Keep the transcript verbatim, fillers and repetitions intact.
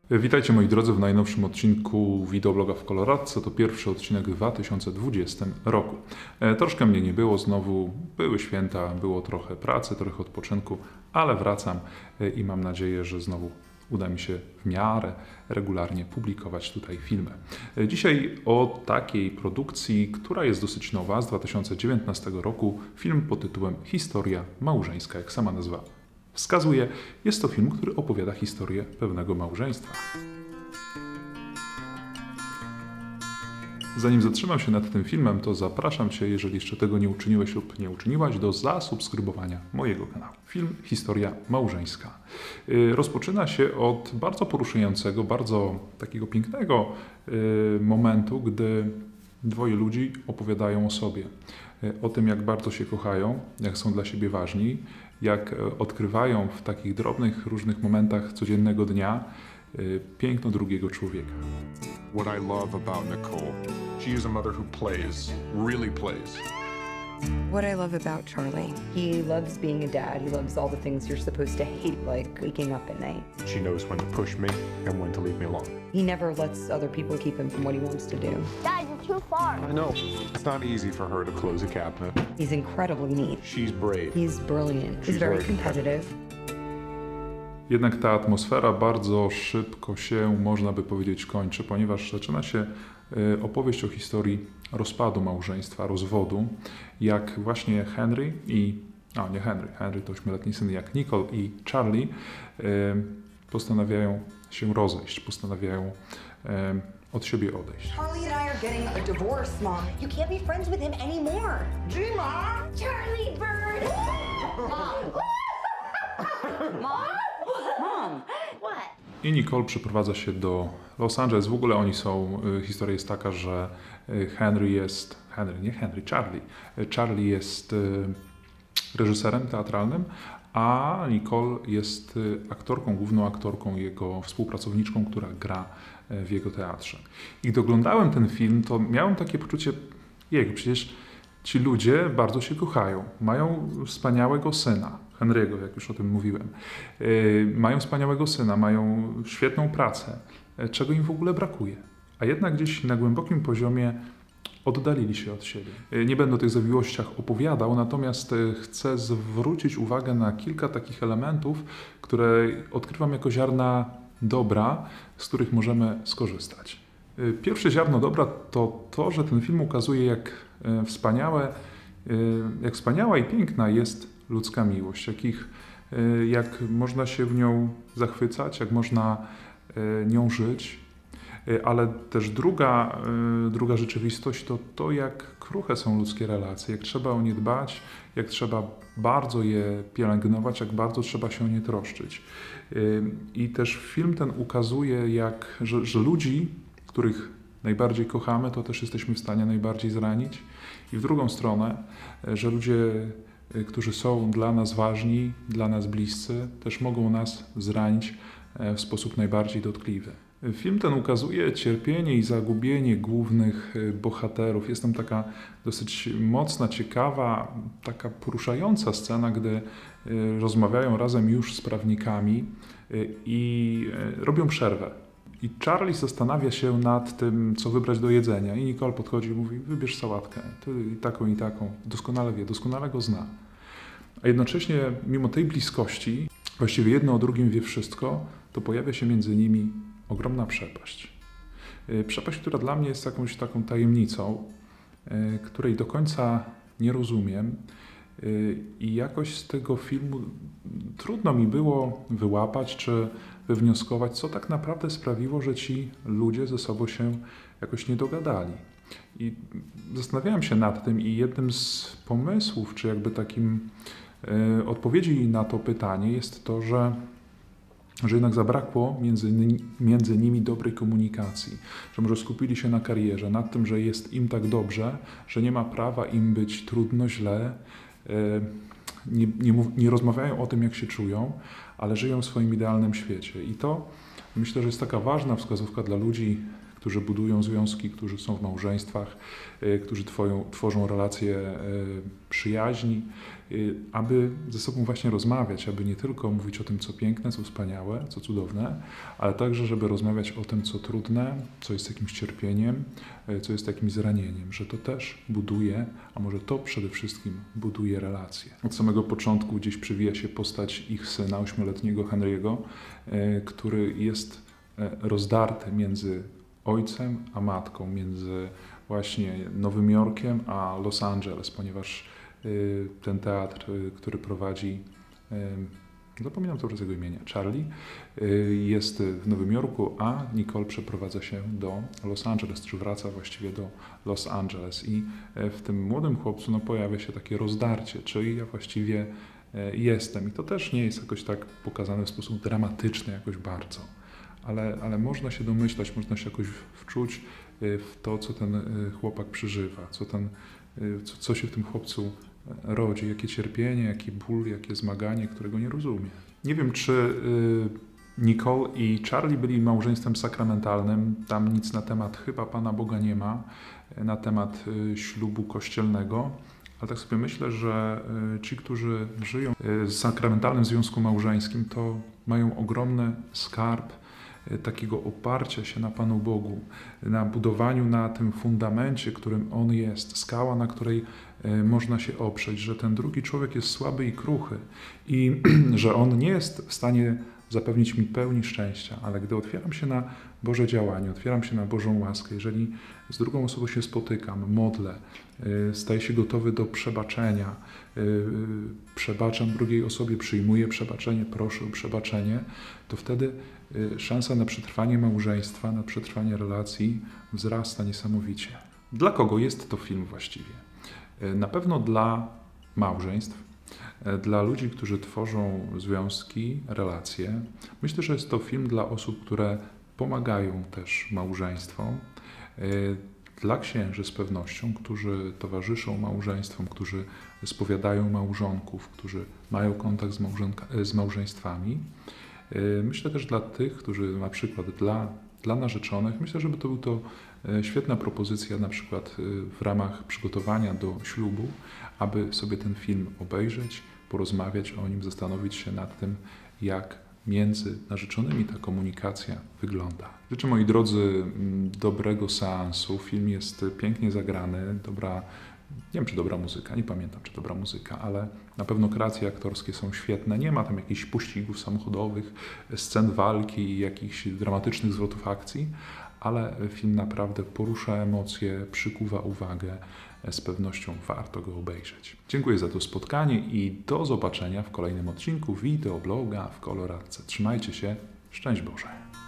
Witajcie moi drodzy w najnowszym odcinku wideobloga w koloradce. To pierwszy odcinek w dwa tysiące dwudziestym roku. E, troszkę mnie nie było znowu, były święta, było trochę pracy, trochę odpoczynku, ale wracam e, i mam nadzieję, że znowu uda mi się w miarę regularnie publikować tutaj filmy. E, dzisiaj o takiej produkcji, która jest dosyć nowa, z dwa tysiące dziewiętnastego roku, film pod tytułem Historia małżeńska, jak sama nazwa wskazuje, jest to film, który opowiada historię pewnego małżeństwa. Zanim zatrzymam się nad tym filmem, to zapraszam Cię, jeżeli jeszcze tego nie uczyniłeś lub nie uczyniłaś, do zasubskrybowania mojego kanału. Film Historia małżeńska rozpoczyna się od bardzo poruszającego, bardzo takiego pięknego momentu, gdy dwoje ludzi opowiadają o sobie, o tym, jak bardzo się kochają, jak są dla siebie ważni, jak odkrywają w takich drobnych, różnych momentach codziennego dnia piękno drugiego człowieka. What I love about Nicole, she is a mother who plays, really plays. What I love about Charlie, he loves being a dad. He loves all the things you're supposed to hate, like waking up at night. She knows when to push me and when to leave me alone. He never lets other people keep him from what he wants to do. Dad, you're too far. I know. It's not easy for her to close a cabinet. He's incredibly neat. She's brave. He's brilliant. He's She's very very competitive. Jednak ta atmosfera bardzo szybko się, można by powiedzieć, kończy, ponieważ zaczyna się opowieść o historii rozpadu małżeństwa, rozwodu, jak właśnie Henry i, a nie Henry, Henry to ośmioletni syn, jak Nicole i Charlie postanawiają się rozejść, postanawiają od siebie odejść. Charlie and I are getting a divorce, Mom. You can't be friends with him anymore. Gma! Charlie Bird! Mom! Mom? Mom! What? I Nicole przeprowadza się do Los Angeles. W ogóle oni są, historia jest taka, że Henry jest, Henry, nie Henry, Charlie. Charlie jest reżyserem teatralnym, a Nicole jest aktorką, główną aktorką, jego współpracowniczką, która gra w jego teatrze. I gdy oglądałem ten film, to miałem takie poczucie, jego, przecież ci ludzie bardzo się kochają, mają wspaniałego syna, Henry'ego, jak już o tym mówiłem. Yy, mają wspaniałego syna, mają świetną pracę. Czego im w ogóle brakuje? A jednak gdzieś na głębokim poziomie oddalili się od siebie. Yy, nie będę o tych zawiłościach opowiadał, natomiast yy, chcę zwrócić uwagę na kilka takich elementów, które odkrywam jako ziarna dobra, z których możemy skorzystać. Yy, pierwsze ziarno dobra to to, że ten film ukazuje, jak yy, wspaniałe, yy, jak wspaniała i piękna jest ludzka miłość, jakich, jak można się w nią zachwycać, jak można nią żyć, ale też druga, druga rzeczywistość to to, jak kruche są ludzkie relacje, jak trzeba o nie dbać, jak trzeba bardzo je pielęgnować, jak bardzo trzeba się o nie troszczyć. I też film ten ukazuje, jak, że, że ludzi, których najbardziej kochamy, to też jesteśmy w stanie najbardziej zranić. I w drugą stronę, że ludzie, którzy są dla nas ważni, dla nas bliscy, też mogą nas zranić w sposób najbardziej dotkliwy. Film ten ukazuje cierpienie i zagubienie głównych bohaterów. Jest tam taka dosyć mocna, ciekawa, taka poruszająca scena, gdy rozmawiają razem już z prawnikami i robią przerwę. I Charlie zastanawia się nad tym, co wybrać do jedzenia. I Nicole podchodzi i mówi, wybierz sałatkę, ty i taką, i taką. Doskonale wie, doskonale go zna. A jednocześnie, mimo tej bliskości, właściwie jedno o drugim wie wszystko, to pojawia się między nimi ogromna przepaść. Przepaść, która dla mnie jest jakąś taką tajemnicą, której do końca nie rozumiem. I jakoś z tego filmu trudno mi było wyłapać, czy wywnioskować, co tak naprawdę sprawiło, że ci ludzie ze sobą się jakoś nie dogadali. I zastanawiałem się nad tym i jednym z pomysłów, czy jakby takim y, odpowiedzi na to pytanie jest to, że, że jednak zabrakło między, między nimi dobrej komunikacji, że może skupili się na karierze, nad tym, że jest im tak dobrze, że nie ma prawa im być trudno, źle, y, nie, nie, mów, nie rozmawiają o tym, jak się czują, ale żyją w swoim idealnym świecie. I to myślę, że jest taka ważna wskazówka dla ludzi, którzy budują związki, którzy są w małżeństwach, którzy twoją, tworzą relacje przyjaźni, aby ze sobą właśnie rozmawiać, aby nie tylko mówić o tym, co piękne, co wspaniałe, co cudowne, ale także, żeby rozmawiać o tym, co trudne, co jest jakimś cierpieniem, co jest jakimś zranieniem, że to też buduje, a może to przede wszystkim buduje relacje. Od samego początku gdzieś przywija się postać ich syna, ośmioletniego Henry'ego, który jest rozdarty między ojcem a matką, między właśnie Nowym Jorkiem a Los Angeles, ponieważ ten teatr, który prowadzi, zapominam cały czas jego imienia, Charlie, jest w Nowym Jorku, a Nicole przeprowadza się do Los Angeles, czy wraca właściwie do Los Angeles. I w tym młodym chłopcu no, pojawia się takie rozdarcie, czyli ja właściwie jestem. I to też nie jest jakoś tak pokazane w sposób dramatyczny jakoś bardzo, ale, ale można się domyślać, można się jakoś wczuć w to, co ten chłopak przeżywa, co, ten, co, co się w tym chłopcu rodzi, jakie cierpienie, jaki ból, jakie zmaganie, którego nie rozumie. Nie wiem, czy Nicole i Charlie byli małżeństwem sakramentalnym. Tam nic na temat chyba Pana Boga nie ma, na temat ślubu kościelnego, ale tak sobie myślę, że ci, którzy żyją w sakramentalnym związku małżeńskim, to mają ogromny skarb takiego oparcia się na Panu Bogu, na budowaniu na tym fundamencie, którym On jest, skała, na której można się oprzeć, że ten drugi człowiek jest słaby i kruchy i że on nie jest w stanie zapewnić mi pełni szczęścia, ale gdy otwieram się na Boże działanie, otwieram się na Bożą łaskę, jeżeli z drugą osobą się spotykam, modlę, staję się gotowy do przebaczenia, przebaczam drugiej osobie, przyjmuję przebaczenie, proszę o przebaczenie, to wtedy szansa na przetrwanie małżeństwa, na przetrwanie relacji wzrasta niesamowicie. Dla kogo jest to film właściwie? Na pewno dla małżeństw, dla ludzi, którzy tworzą związki, relacje. Myślę, że jest to film dla osób, które pomagają też małżeństwom, dla księży z pewnością, którzy towarzyszą małżeństwom, którzy spowiadają małżonków, którzy mają kontakt z, z małżeństwami. Myślę też dla tych, którzy na przykład dla, dla narzeczonych, myślę, żeby to był to świetna propozycja na przykład w ramach przygotowania do ślubu, aby sobie ten film obejrzeć, porozmawiać o nim, zastanowić się nad tym, jak między narzeczonymi ta komunikacja wygląda. Życzę, moi drodzy, dobrego seansu. Film jest pięknie zagrany, dobra, nie wiem, czy dobra muzyka, nie pamiętam, czy dobra muzyka, ale na pewno kreacje aktorskie są świetne. Nie ma tam jakichś pościgów samochodowych, scen walki i jakichś dramatycznych zwrotów akcji, ale film naprawdę porusza emocje, przykuwa uwagę. Z pewnością warto go obejrzeć. Dziękuję za to spotkanie i do zobaczenia w kolejnym odcinku wideobloga w koloratce. Trzymajcie się, szczęść Boże.